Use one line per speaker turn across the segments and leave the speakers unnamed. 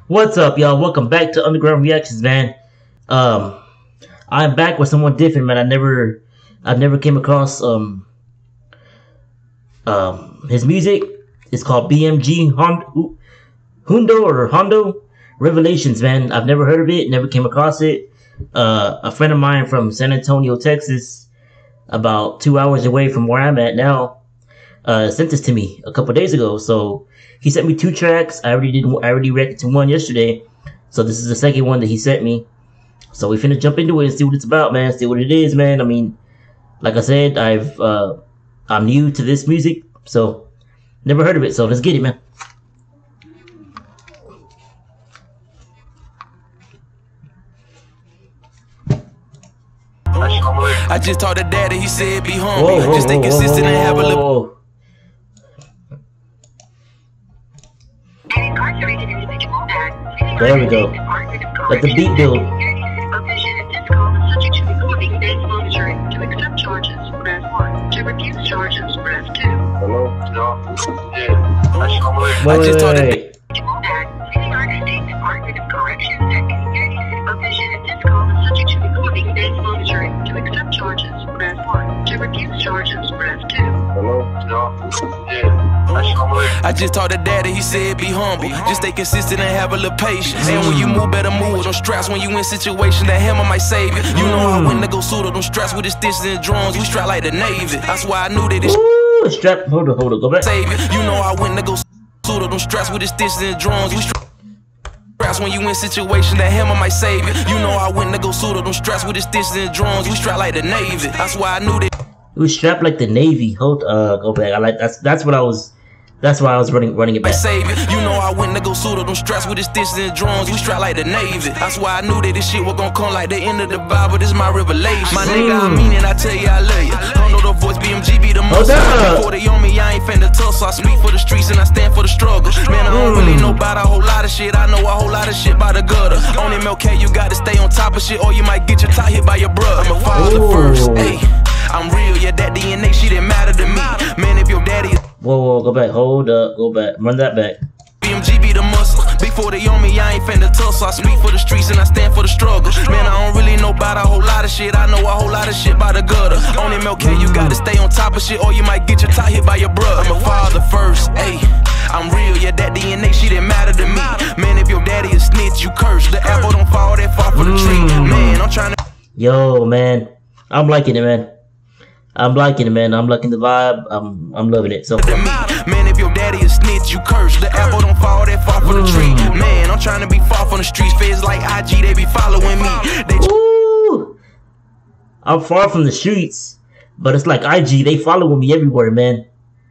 What's up, y'all? Welcome back to Underground Reactions, man. I'm back with someone different, man. I've never came across his music. It's called BMG Hondo Revelations, man. I've never heard of it, never came across it. A friend of mine from San Antonio, Texas, about 2 hours away from where I'm at now, sent this to me a couple days ago. So he sent me 2 tracks. I already reacted to one yesterday, so this is the second one that he sent me. So we finna jump into it and see what it's about, man. See what it is, man. I mean, like I said, I'm new to this music, so never heard of it. So let's get it, man.
I just told the daddy, he said be humble. Just stay consistent and have a little.
There we go. Let the beat build. Wait.
I just told the daddy, he said be humble. Just stay consistent and have a little patience. And when you move, better move. Don't stress when you in situation that hammer might save you. You know I went to go suit up. Don't stress with the stitches and drones. We strap like the Navy. That's why I knew that this
strap. Hold on, go back.
Save you. You know I went to go suit up. Don't stress with the stitches and drones. We strap when you in situation that hammer might save you. You know I went to go suit up. Don't stress with the stitches and drones. We strap like the Navy. That's why I knew that.
It was strapped like the Navy. Go back. I like that's what I was. That's why I was running it back.
You know I went to go suit up. Don't stress with the stitches and drones. We strap like the Navy. That's why I knew that this shit was gonna come like the end of the Bible. This my revelation. My nigga, I mean it. I tell you I love you. I know the voice BMG be the most. Before they on me, I ain't finna tussle. I speak for the streets and I stand for the struggle. Man, I don't really know about a whole lot of shit. I know a whole lot of shit by the gutter. On MLK, you gotta stay on top of shit, or you might get your tie hit by your brother. I'm a father first. Hey, I'm real. Yeah, that DNA shit didn't matter to me. Man, if your daddy.
Whoa, go back, hold up, go back, run that back.
BMG be the muscle. Before they on me, I ain't finna tussle. I speak for the streets and I stand for the struggle. Man, I don't really know about a whole lot of shit. I know a whole lot of shit by the gutter. On MLK, you gotta stay on top of shit, or you might get your tie hit by your brother. I'm a father first, ayy. I'm real, yeah, that DNA shit didn't matter to me. Man, if your daddy a snitch, you curse. The apple don't fall that far for the tree. Man, I'm trying to.
Yo, man, I'm liking it, man. I'm liking it, man. I'm liking the vibe. I'm loving it. So
man, if your daddy is snitch, you curse. The apple don't fall that far from the tree. Man, I'm trying to be far from the streets. Feds like IG, they be following me.
Ooh, I'm far from the streets, but it's like IG. They following me everywhere, man.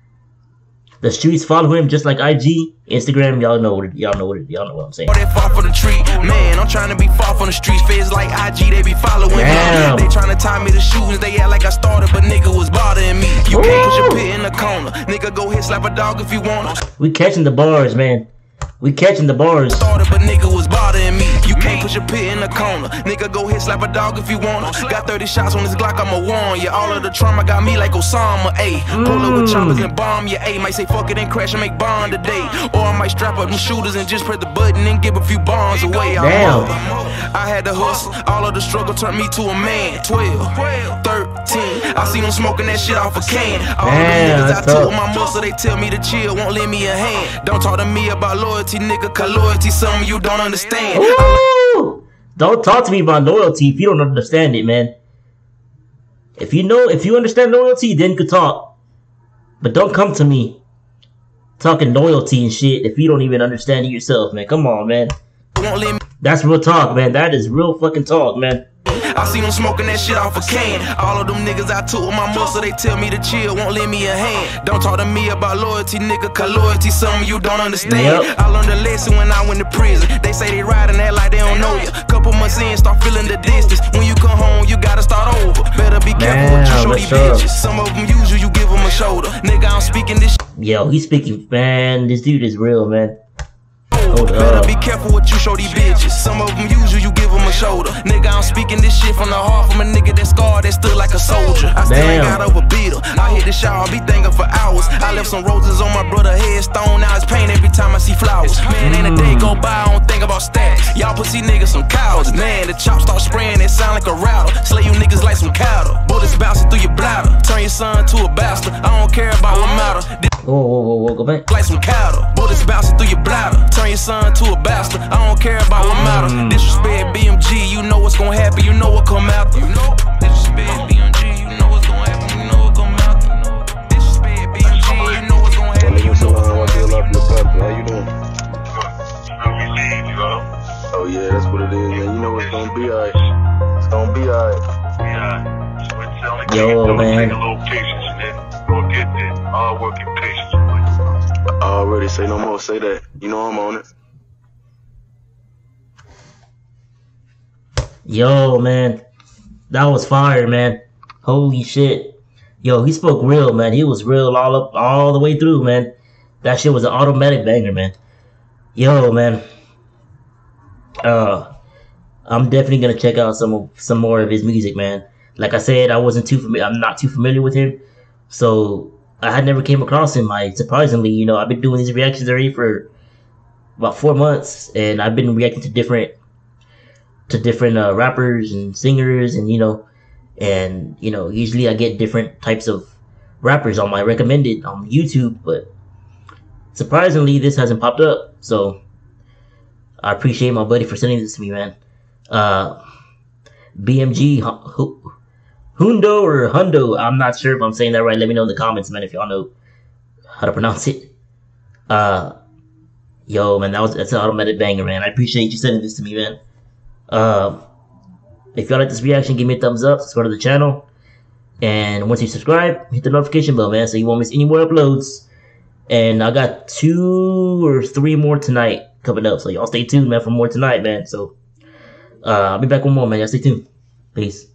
The streets follow him just like IG, Instagram. Y'all know what I'm saying.
They far from the tree, man. I'm trying to be far from the streets. Feds like IG, they be following me. They trying to tie me to shootings. They act like I started, but nigga was bothering me. You can't put your pit in the corner. Nigga, go hit, slap a dog if you want.
We catching the bars, man. We catching the bars.
Started, but nigga was bothering me. You can't put your pit in the corner. Nigga, go hit, slap a dog if you want. Got 30 shots on this Glock, I'ma warn ya. All of the trauma got me like Osama, ayy. Pull up with choppers and bomb ya, ayy. Might say fuck it and crash and make bond today. Or I might strap up them shooters and just press the button and give a few bombs away.
Damn.
I had to hustle. All of the struggle turned me to a man. 12, 13. I see them smoking that shit off a can. All of the niggas I took my muscle, they tell me to chill, won't lend me a hand. Don't talk to me about loyalty, nigga, cause loyalty something you don't understand.
Ooh. Don't talk to me about loyalty if you don't understand it, man. If you understand loyalty, then you can talk. But don't come to me talking loyalty and shit if you don't even understand it yourself, man. Come on, man. That's real talk, man. That is real fucking talk, man.
I see them smoking that shit off a can. All of them niggas I took with my muscle, they tell me to chill, won't lend me a hand. Don't talk to me about loyalty, nigga, cause loyalty something you don't understand. I learned a lesson when I went to prison. They say they riding that like they don't know you. Couple months in, start feeling the distance. When you come home, you gotta start over. Better be careful what you show these bitches. Some of them use you give them a shoulder. Nigga, I'm speaking this shit.
Yo, he's speaking, man. This dude is real, man.
Better be careful what you show these bitches. Some of them use you give them a shoulder. Nigga, I'm speaking this shit from the heart, from a nigga that scarred, that stood like a soldier. I still ain't got over beat her. I hit the shower, be thinking for hours. I left some roses on my brother's headstone. Now it's pain every time I see flowers. Man, ain't a day go by, I don't think about all static. Y'all pussy niggas some cowards. Man, the chop start spraying, it sound like a router. Slay you niggas like some cattle. Bullets bouncing through your bladder. Turn your son to a bastard. I don't care about what matter.
Whoa, go back.
Like some cattle. Bullets bouncing through your bladder. Turn your son to a bastard. I don't care about what matter. Disrespect BMG, you know what's gonna happen. You know what come after. You know. Disrespect BMG, you know what's gonna happen. You know what come after. Disrespect BMG, you know what's gonna happen. You know what's gonna happen.
How you doing? Oh yeah, that's what it is, man. You know it's gonna be alright. It's gonna be alright.
Yo, man.
I already say no more. Say that. You know I'm on it.
Yo, man. That was fire, man. Holy shit. Yo, he spoke real, man. He was real all the way through, man. That shit was an automatic banger, man. Yo, man. I'm definitely gonna check out some more of his music, man. Like I said, I'm not too familiar with him, so I had never came across him. Surprisingly, you know, I've been doing these reactions already for about 4 months, and I've been reacting to different rappers and singers, and you know, usually I get different types of rappers on my recommended on YouTube, but surprisingly, this hasn't popped up. So I appreciate my buddy for sending this to me, man. BMG Hundo or Hundo, I'm not sure if I'm saying that right. Let me know in the comments, man, if y'all know how to pronounce it. Yo, man, that's an automatic banger, man. I appreciate you sending this to me, man. If y'all like this reaction, give me a thumbs up, subscribe to the channel, and once you subscribe, hit the notification bell, man, so you won't miss any more uploads. And I got 2 or 3 more tonight coming up, so y'all stay tuned, man, for more tonight, man. So I'll be back with more, man. Y'all stay tuned. Peace.